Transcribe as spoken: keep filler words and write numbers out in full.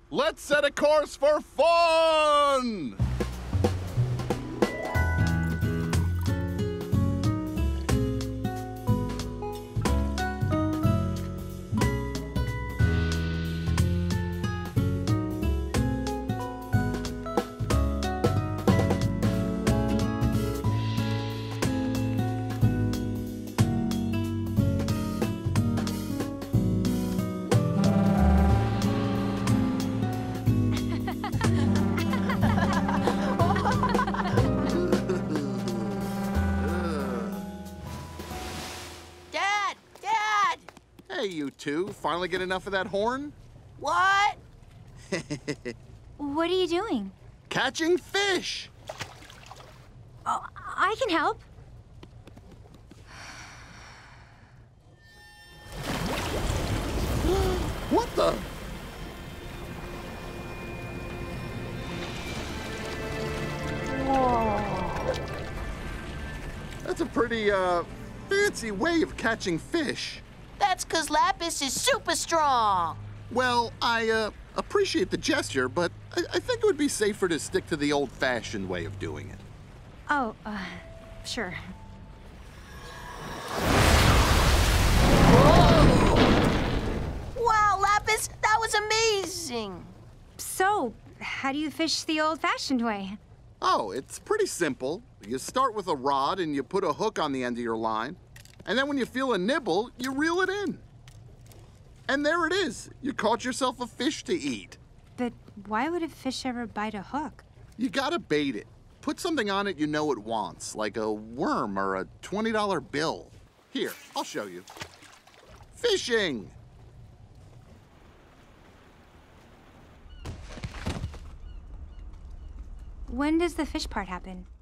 Let's set a course for fun! Hey, you two. Finally get enough of that horn? What? What are you doing? Catching fish! Oh, I can help. What the? Whoa. That's a pretty, uh, fancy way of catching fish. That's 'cause Lapis is super strong. Well, I, uh, appreciate the gesture, but I, I think it would be safer to stick to the old-fashioned way of doing it. Oh, uh, sure. Wow, Lapis, that was amazing. So, how do you fish the old-fashioned way? Oh, it's pretty simple. You start with a rod and you put a hook on the end of your line. And then when you feel a nibble, you reel it in. And there it is. You caught yourself a fish to eat. But why would a fish ever bite a hook? You gotta bait it. Put something on it you know it wants, like a worm or a twenty dollar bill. Here, I'll show you. Fishing! When does the fish part happen?